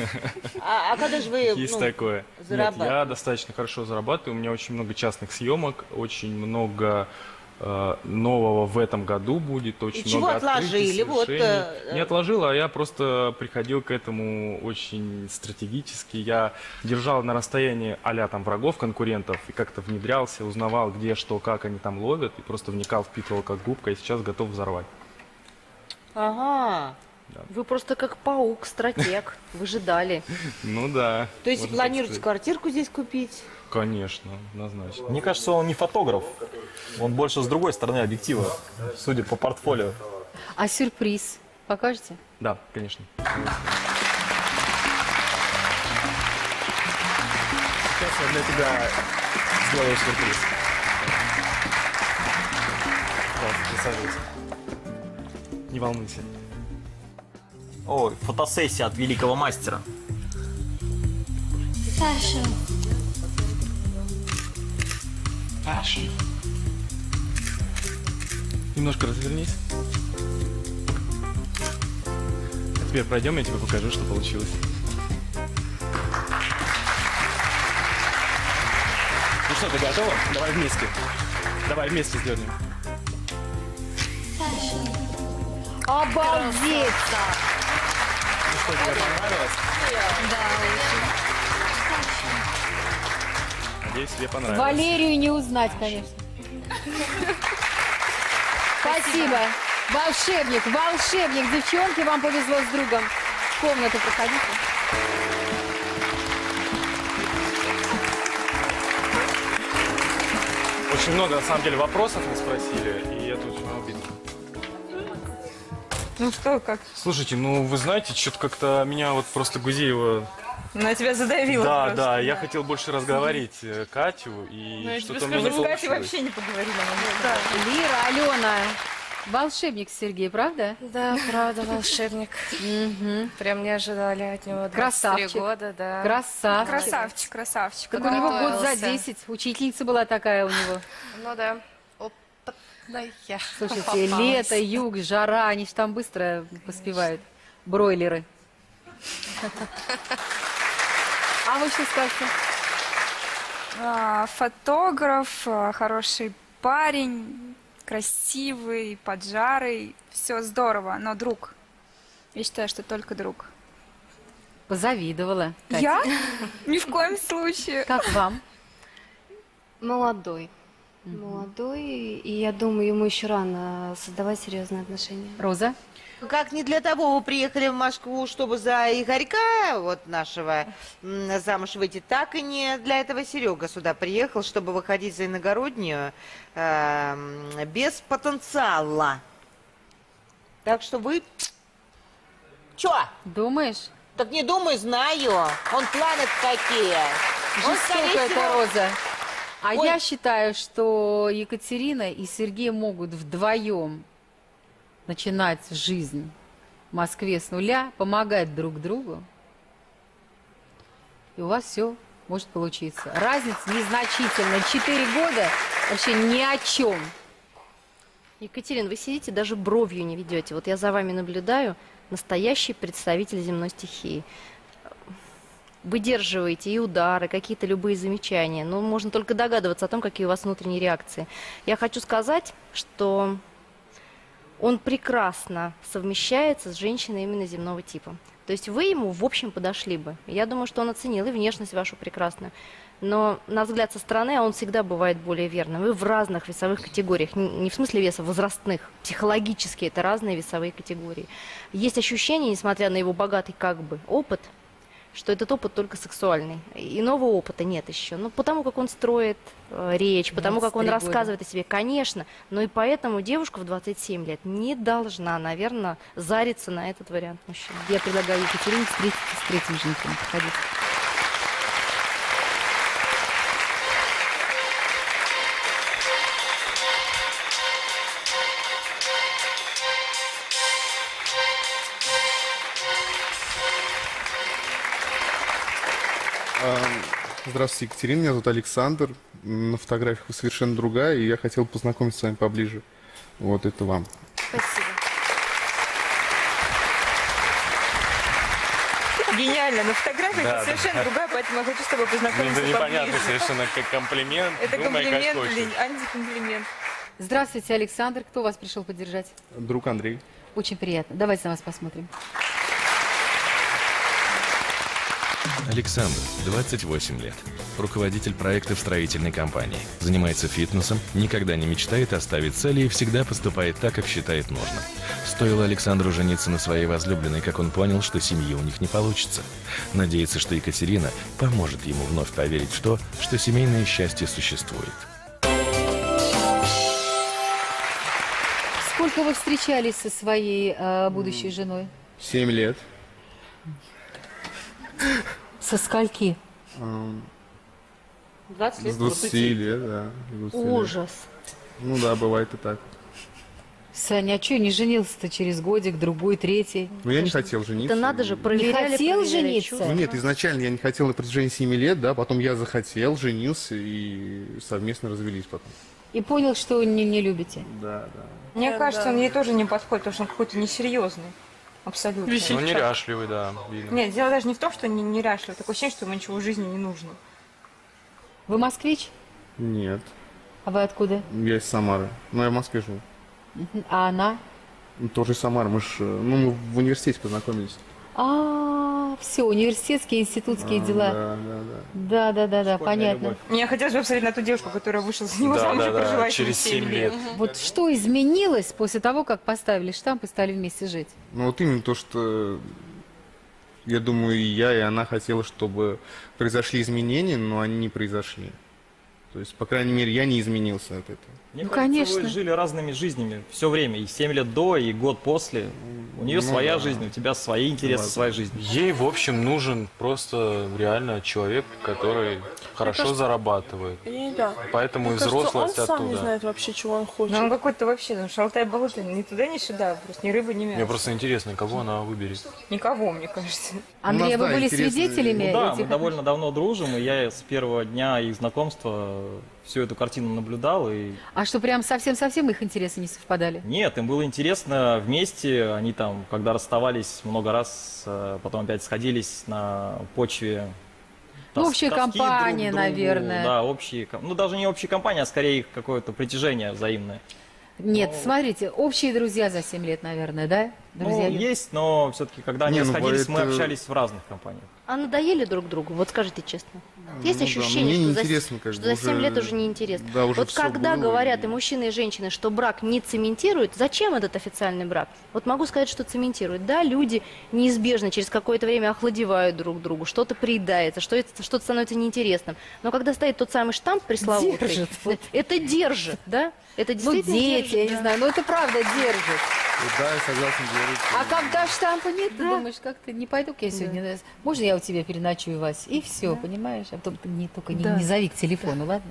А когда же вы Есть такое. Нет, зарабатываете? я достаточно хорошо зарабатываю, у меня очень много частных съемок, очень много нового в этом году будет, очень И чего много открытий, отложили? Вот, совершений. Не отложил, а я просто приходил к этому очень стратегически. Я держал на расстоянии а-ля там врагов, конкурентов, и как-то внедрялся, узнавал, где, что, как они там ловят, и просто вникал, впитывал как губка, и сейчас готов взорвать. Ага. Да. Вы просто как паук, стратег. Вы ждали. Ну да. То есть можно планируете так сказать. квартирку здесь купить? Конечно, однозначно. Мне кажется, он не фотограф. Он больше с другой стороны объектива, судя по портфолио. А сюрприз покажете? Да, конечно. Сейчас я для тебя сделаю сюрприз. Да, присаживайся. Не волнуйся. Ой, фотосессия от великого мастера. Fashion. Fashion. Немножко развернись. А теперь пройдем, я тебе покажу, что получилось. Ну что, ты готова? Давай вместе. Давай вместе сделаем. Обалдеть! Ну что, тебе понравилось? Да, Надеюсь, тебе понравилось. Валерию не узнать, конечно. Спасибо. Волшебник, волшебник. Девчонки, вам повезло с другом. В комнату проходите. Очень много, на самом деле, вопросов мы спросили, и это очень обидно. Ну что, как? Слушайте, ну вы знаете, что-то как-то меня вот просто Гузеева... Она тебя задавила Да, просто. да, я хотел больше разговорить Катю, и Ну, я тебе что-то скажу, мне не мы с Катей получилось. вообще не поговорили. Лира, Алена. Волшебник Сергей, правда? Да, правда, волшебник. Прям не ожидали от него 23 Красавчик. года, да. Красавчик. Красавчик, красавчик. Так у него год за Готовился. 10. Учительница была такая у него. Ну да. Опытная. Слушайте, Попалась. лето, юг, жара, они же там быстро поспевают. Бройлеры. А вы что скажете? Фотограф, хороший парень, красивый, поджарый. Все здорово, но друг. Я считаю, что только друг. Позавидовала. Катя. Я? Ни в коем случае. Как вам? Молодой. Молодой, и я думаю, ему еще рано создавать серьезные отношения. Роза? Как не для того вы приехали в Москву, чтобы за Игорька, вот нашего, замуж выйти, так и не для этого Серега сюда приехал, чтобы выходить за иногороднюю без потенциала. Так что вы... Чё? Думаешь? Так не думай, знаю. Он планы какие. Он, скорее Жестоко это, всего, Роза. А Ой. я считаю, что Екатерина и Сергей могут вдвоем начинать жизнь в Москве с нуля, помогать друг другу, и у вас все может получиться. Разница незначительная. 4 года вообще ни о чем. Екатерина, вы сидите, даже бровью не ведете. Вот я за вами наблюдаю, настоящий представитель земной стихии. Выдерживаете и удары, какие-то любые замечания. Но можно только догадываться о том, какие у вас внутренние реакции. Я хочу сказать, что он прекрасно совмещается с женщиной именно земного типа. То есть вы ему, в общем, подошли бы. Я думаю, что он оценил и внешность вашу прекрасную. Но на взгляд со стороны он всегда бывает более верным. Вы в разных весовых категориях. Не в смысле веса, возрастных. Психологически это разные весовые категории. Есть ощущение, несмотря на его богатый как бы опыт, что этот опыт только сексуальный. Иного опыта нет еще. Ну, потому как он строит речь, потому как он 23 года. рассказывает о себе, конечно. Но и поэтому девушка в 27 лет не должна, наверное, зариться на этот вариант мужчины. Я предлагаю Екатерине встретиться с третьим женихом. Проходите. Здравствуйте, Екатерина, меня зовут Александр. На фотографиях вы совершенно другая, и я хотел познакомиться с вами поближе. Вот это вам. Спасибо. Гениально, на фотографии Да, это совершенно да. другая, поэтому я хочу с тобой Ну, познакомиться это непонятно поближе. совершенно, как комплимент. Это Думай, как комплимент хочешь. или антикомплимент? Здравствуйте, Александр. Кто вас пришел поддержать? Друг Андрей. Очень приятно. Давайте на вас посмотрим. Александр, 28 лет. Руководитель проекта в строительной компании. Занимается фитнесом, никогда не мечтает оставить цели и всегда поступает так, как считает нужным. Стоило Александру жениться на своей возлюбленной, как он понял, что семьи у них не получится. Надеется, что Екатерина поможет ему вновь поверить в то, что семейное счастье существует. Сколько вы встречались со своей будущей женой? 7 лет. Со скольки? 20 лет. С 20 лет, да. 20 лет. Ужас. Ну да, бывает и так. Саня, а что не женился-то через годик, другой, третий? Ну я не хотел жениться. Это надо же, проверяли. Не хотел жениться? Ну нет, изначально я не хотел на протяжении 7 лет, да, потом я захотел, женился и совместно развелись потом. И понял, что не любите? Да, да. Мне кажется, он ей тоже не подходит, потому что он какой-то несерьезный. Абсолютно. Ну, неряшливый, да. Видно. Нет, дело даже не в том, что не неряшливый. Такое ощущение, что ему ничего в жизни не нужно. Вы москвич? Нет. А вы откуда? Я из Самары. Ну, я в Москве живу. А она? Тоже из Самары. Мы в университете познакомились. Все, университетские, институтские дела. Да, понятно. Мне хотелось бы посмотреть на ту девушку, которая вышла за него замуж и проживает через 7 лет. Вот что изменилось после того, как поставили штамп и стали вместе жить? Ну, вот именно то, что я думаю, и я, и она хотела, чтобы произошли изменения, но они не произошли. То есть, по крайней мере, я не изменился от этого. Мне кажется, вы жили разными жизнями все время, и 7 лет до, и год после. У нее своя жизнь, у тебя свои интересы, своя жизнь. Ей, в общем, нужен просто реально человек, который хорошо зарабатывает. И да. Поэтому и Мне кажется, взрослость он оттуда. сам не знает вообще, чего он хочет. Ну, он какой-то вообще, шалтай-болтай, ни туда, ни сюда, просто ни рыба, ни мясо. Мне просто интересно, кого она выберет. Никого, мне кажется. Андрей, вы были свидетелями? Ну, да, мы довольно давно дружим, и я с первого дня их знакомства всю эту картину наблюдал. И... А что, прям совсем их интересы не совпадали? Нет, им было интересно вместе, они там, когда расставались много раз, потом опять сходились на почве... общая компания, наверное. Да, общие, ну даже не общая компания, а скорее какое-то притяжение взаимное. Нет, смотрите, общие друзья за 7 лет, наверное, да? Друзья есть, но все-таки, когда они расходились, мы общались в разных компаниях. А надоели друг другу? Вот скажите честно. Есть Ну ощущение, да, что за 7 лет уже неинтересно. Да, уже вот всё когда было, говорят и мужчины, и женщины, что брак не цементирует, зачем этот официальный брак? Вот могу сказать, что цементирует. Да, люди неизбежно через какое-то время охладевают друг другу, что-то приедается, что-то становится неинтересным. Но когда стоит тот самый штамп пресловутый, Держит. это держит, да? Это действительно дети, держит, я да. не знаю, но это правда держит. Да, я согласен, держит. А когда штампа нет, ты думаешь, как-то не пойду-ка я сегодня. Можно я у тебя переночую, Вась? И все, понимаешь? А потом ты только не зови к телефону, ладно?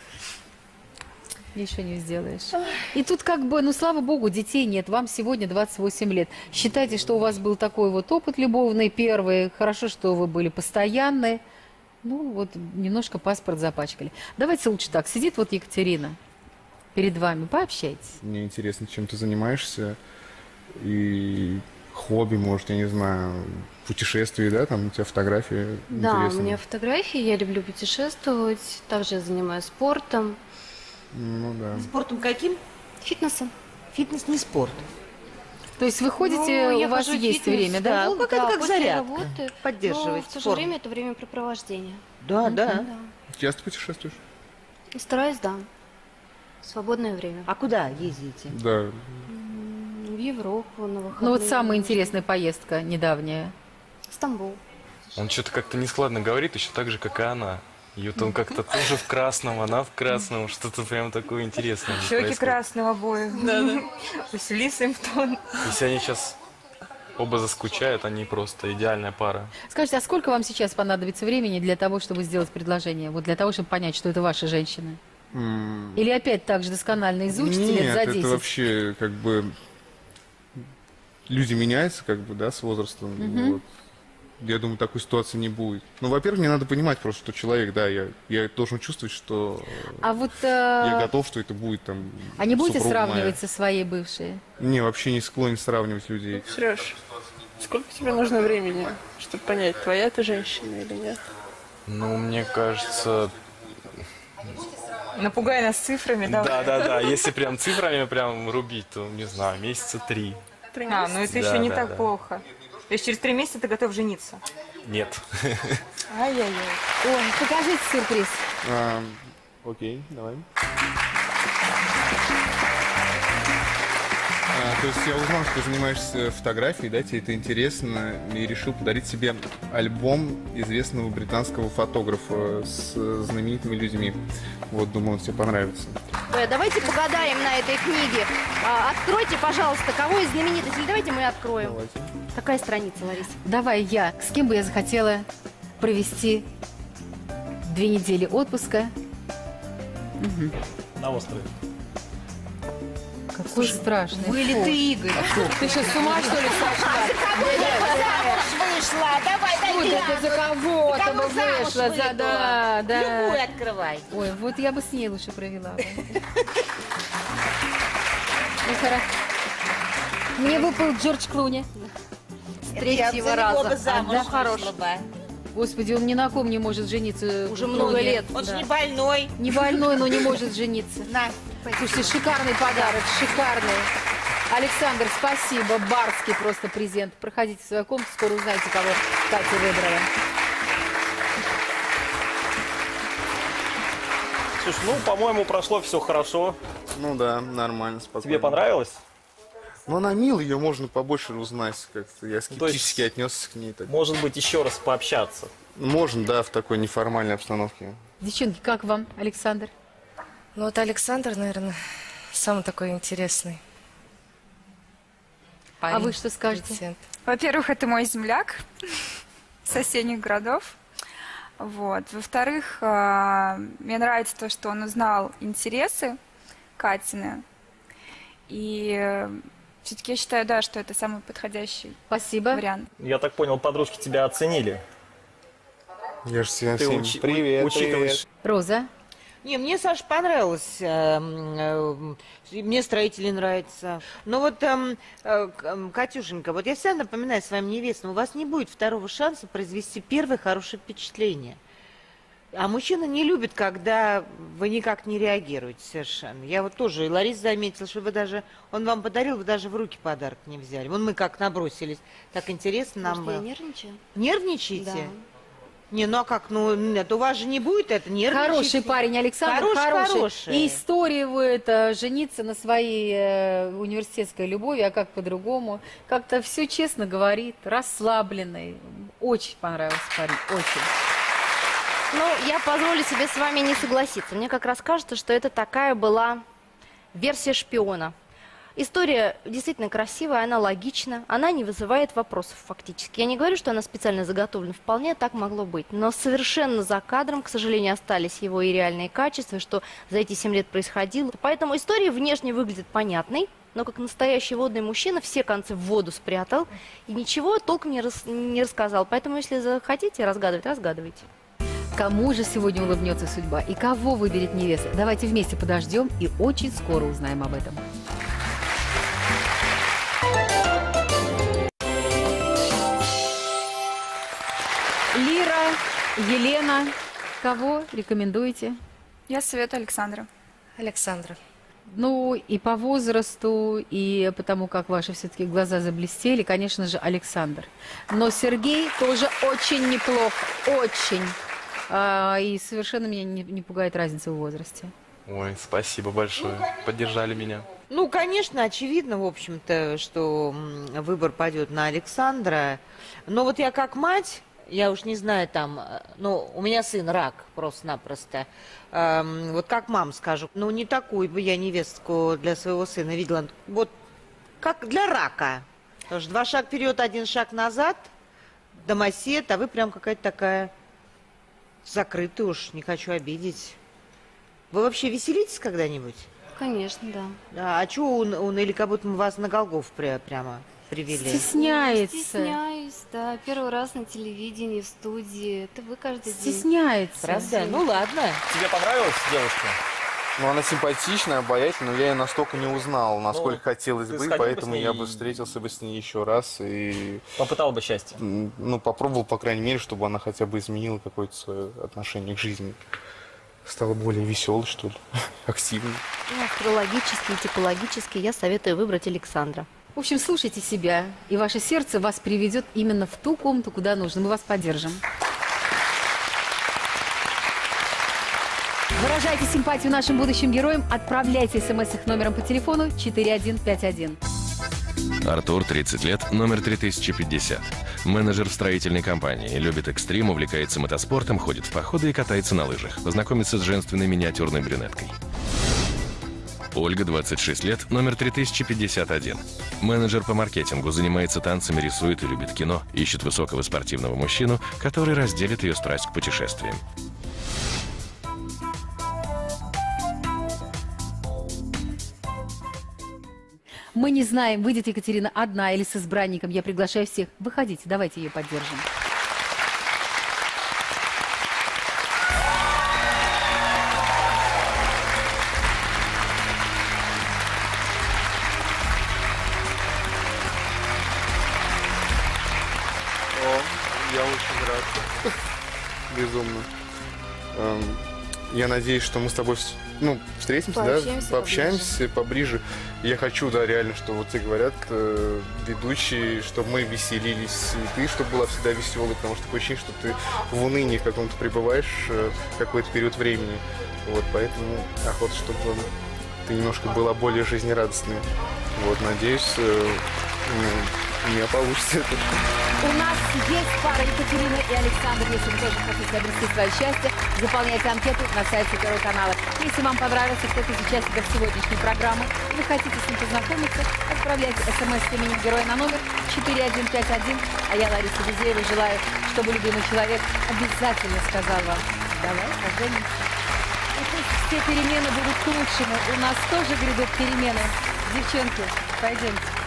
Ничего не сделаешь. И тут как бы, ну слава богу, детей нет. Вам сегодня 28 лет. Считайте, что у вас был такой вот опыт любовный первый. Хорошо, что вы были постоянны. Ну вот немножко паспорт запачкали. Давайте лучше так. Сидит вот Екатерина перед вами, пообщайтесь. Мне интересно, чем ты занимаешься. И хобби, может, я не знаю, путешествия, да, там у тебя фотографии. Да, интересные. у меня фотографии, я люблю путешествовать, также я занимаюсь спортом. Ну да. Спортом каким? Фитнесом. Фитнес не спорт. То есть вы ходите, Ну, я у вас хожу в есть фитнес, время, да? Ну, как это как после зарядка. работы, Поддерживать но в то же форму. время это времяпрепровождение. Да, да. Часто путешествуешь? И стараюсь, да. В свободное время. А куда ездите? Да. В Европу, на выходные. Ну вот самая интересная поездка недавняя. Стамбул. Он что-то как-то нескладно говорит, еще так же, как и она. И вот он как-то тоже в красном, она в красном, что-то прям такое интересное. Щеки происходит. красные обоих. Да. Василиса им в тон. Если они сейчас оба заскучают, они просто идеальная пара. Скажите, а сколько вам сейчас понадобится времени для того, чтобы сделать предложение? Вот для того, чтобы понять, что это ваша женщина? Или опять так же досконально изучите лет за 10? это вообще как бы люди меняются, как бы, да, с возрастом. Вот. Я думаю, такой ситуации не будет. Ну, во-первых, мне надо понимать просто, что человек, да, я должен чувствовать, что А вот я готов, что это будет там. а не будете супруга сравнивать моя. со своей бывшей? Не, вообще не склонен сравнивать людей. Сереж, сколько тебе нужно времени, чтобы понять, твоя ты женщина или нет? Ну, мне кажется... Напугай нас цифрами, да? Да. Если прям цифрами прям рубить, то, не знаю, месяца 3. А, ну это еще не так плохо. То есть через 3 месяца ты готов жениться? Нет. Ай-яй-яй. Ой, покажите сюрприз. Окей, давай. То есть я узнал, что ты занимаешься фотографией, да, тебе это интересно, и решил подарить себе альбом известного британского фотографа с знаменитыми людьми. Вот, думал, тебе понравится. Давайте погадаем на этой книге. Откройте, пожалуйста, кого из знаменитостей. Давайте мы откроем. Давайте. Какая страница, Лариса? Давай я. С кем бы я захотела провести 2 недели отпуска? Угу. На острове. Какой страшный. Были Фу. ты, Игорь. Ты что, с ума, что ли, сошла? Вышла, давай, Ой, да ты за кого-то бы вышла, да. Любую открывай. Ой, вот я бы с ней лучше провела. бы. Ну, хорошо. Мне выпал Джордж Клуни. С третьего раза. замуж хорош. вышла бы. Господи, он ни на ком не может жениться. Уже много лет. Он же не больной. Не больной, но не может жениться. На. Слушайте, шикарный подарок, шикарный. Александр, спасибо. Барский просто презент. Проходите в свою комнату, скоро узнаете, кого Катя выбрала. Слушай, ну, по-моему, прошло все хорошо. Ну да, нормально, спокойно. Тебе понравилось? Ну, она милая, ее можно побольше узнать как-то. Я скептически отнесся к ней. Так. Может быть, еще раз пообщаться? Можно, да, в такой неформальной обстановке. Девчонки, как вам, Александр? Ну вот Александр, наверное, самый такой интересный. А вы что скажете? Претендент. Во-первых, это мой земляк соседних городов. Вот. Во-вторых, мне нравится то, что он узнал интересы Катины. И все-таки я считаю, да, что это самый подходящий вариант. Я так понял, подружки тебя оценили. Я же всем Ты привет, учитываешь. Роза? Не, мне, Саша, понравилось. Мне строители нравятся. Но вот, Катюшенька, вот я всегда напоминаю своим невестам, у вас не будет второго шанса произвести первое хорошее впечатление. А мужчина не любит, когда вы никак не реагируете совершенно. Я вот тоже, и Лариса заметила, что вы даже, он вам подарил, вы даже в руки подарок не взяли. Вон мы как набросились. Так интересно нам было. Я нервничаю? Нервничаете? Да. Не, ну а как, ну, нет, у вас же не будет это, нервничать. Хороший парень, Александр, хороший. И история будет жениться на своей университетской любови, а как по-другому. Как-то все честно говорит, расслабленный. Очень понравился парень, очень. Ну, я позволю себе с вами не согласиться. Мне как раз кажется, что это такая была версия шпиона. История действительно красивая, она логична, она не вызывает вопросов фактически. Я не говорю, что она специально заготовлена, вполне так могло быть. Но совершенно за кадром, к сожалению, остались его и реальные качества, что за эти 7 лет происходило. Поэтому история внешне выглядит понятной, но как настоящий водный мужчина все концы в воду спрятал и ничего толком не рассказал. Поэтому, если захотите разгадывать, разгадывайте. Кому же сегодня улыбнется судьба и кого выберет невеста? Давайте вместе подождем и очень скоро узнаем об этом. Лира, Елена, кого рекомендуете? Я советую Александра. Александра. Ну, и по возрасту, и потому как ваши все-таки глаза заблестели, конечно же, Александр. Но Сергей тоже очень неплох, очень. И совершенно меня не пугает разница в возрасте. Ой, спасибо большое. Поддержали меня. Ну, конечно, очевидно, в общем-то, что выбор пойдет на Александра. Но вот я как мать, я уж не знаю там, ну, у меня сын рак просто-напросто. Вот как мам скажу, ну, не такую бы я невестку для своего сына видела. Вот как для рака. Потому что 2 шага вперед, 1 шаг назад, домосед, а вы прям какая-то такая закрытая уж, не хочу обидеть. Вы вообще веселитесь когда-нибудь? Конечно, да. Да, а что он или как будто мы вас на Голгоф прямо привели? Стесняется. Стесняюсь, да. Первый раз на телевидении, в студии. Это вы каждый день. Стесняется. Правда? Ну ладно. Тебе понравилась девушка? Ну, она симпатичная, обаятельная, но я ее настолько не узнал, насколько хотелось ты бы, сходил бы поэтому с ней я бы встретился бы с ней еще раз и... Попытал бы счастье? Ну, попробовал, по крайней мере, чтобы она хотя бы изменила какое-то свое отношение к жизни. Стала более веселой, что ли, активной. Ну, астрологически и типологически я советую выбрать Александра. В общем, слушайте себя, и ваше сердце вас приведет именно в ту комнату, куда нужно. Мы вас поддержим. Выражайте симпатию нашим будущим героям, отправляйте смс их номером по телефону 4151. Артур, 30 лет, номер 3050. Менеджер в строительной компании, любит экстрим, увлекается мотоспортом, ходит в походы и катается на лыжах. Познакомится с женственной миниатюрной брюнеткой. Ольга, 26 лет, номер 3051. Менеджер по маркетингу, занимается танцами, рисует и любит кино. Ищет высокого спортивного мужчину, который разделит ее страсть к путешествиям. Мы не знаем, выйдет Екатерина одна или с избранником. Я приглашаю всех. Выходите, давайте ее поддержим. Я очень рад. Безумно. Я надеюсь, что мы с тобой встретимся, пообщаемся поближе. Я хочу, реально, что вот тебе говорят ведущие, чтобы мы веселились, и ты, чтобы была всегда веселой, потому что такое ощущение, что ты в унынии в каком-то пребываешь какой-то период времени. Вот, поэтому охота, чтобы ты немножко была более жизнерадостной. Вот, надеюсь, у меня получится это. У нас есть пара Екатерина и Александр. Если вы тоже хотите обрести свое счастье, заполняйте анкету на сайте Первого канала. Если вам понравился кто-то из участников сегодняшней программы, и вы хотите с ним познакомиться, отправляйте смс с именем героя на номер 4151. А я, Лариса Гузеева, желаю, чтобы любимый человек обязательно сказал вам: давай поженимся. И пусть все перемены будут к лучшему. У нас тоже грядут перемены. Девчонки, пойдемте.